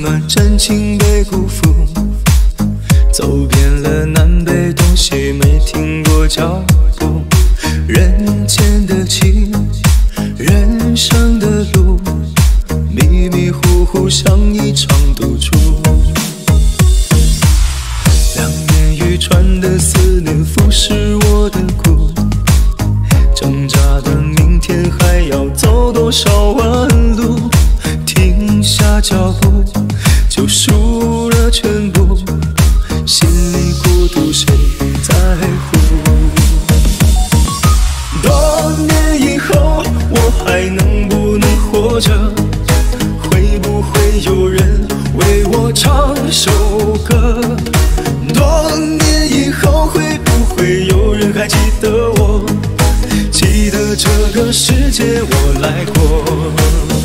暖，真情被辜负。走遍了南北东西，没停过脚步。人间的情，人生的路，迷迷糊糊像一场赌注。两年渔船的思念腐蚀我的骨，挣扎的明天还要走多少弯路？停下脚步，就输了全部。心里孤独，谁在乎？多年以后，我还能不能活着？会不会有人为我唱首歌？多年以后，会不会有人还记得我？记得这个世界我来过。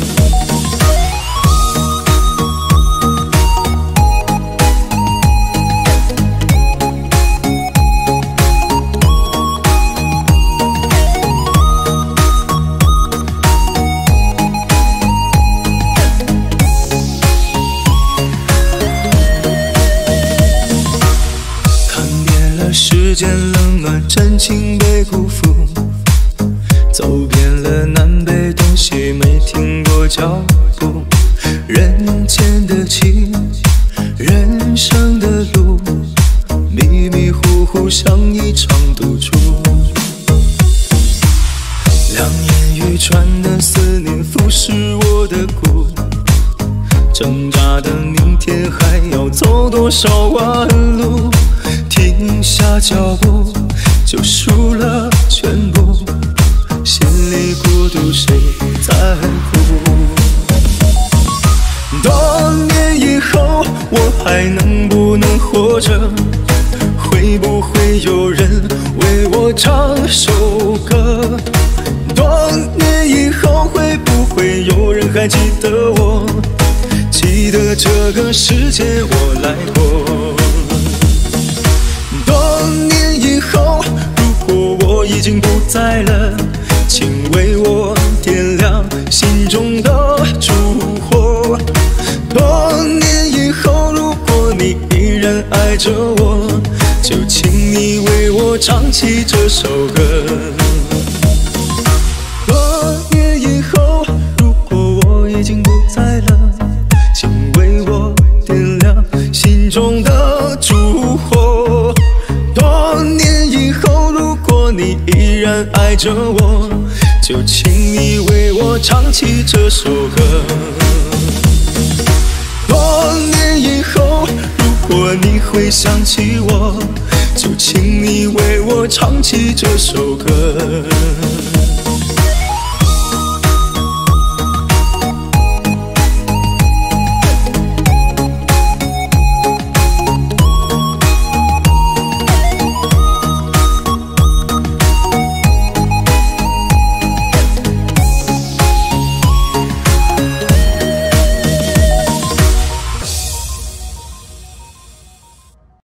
世间冷暖，真情被辜负。走遍了南北东西，没停过脚步。人间的情，人生的路，迷迷糊糊像一场赌注。两年渔船的思念腐蚀我的骨，挣扎的明天还要走多少弯路？停下脚步，就输了全部。心里孤独，谁在乎？多年以后，我还能不能活着？会不会有人为我唱首歌？多年以后，会不会有人还记得我？记得这个世界我来过。多年以后，如果我已经不在了，请为我点亮心中的烛火。多年以后，如果你依然爱着我，就请你为我唱起这首歌。多年以后，如果我已经不在了，请为我点亮心中的烛火。多年以后，如果你依然爱着我，就请你为我唱起这首歌。多年以后，如果你会想起我，就请你为我唱起这首歌。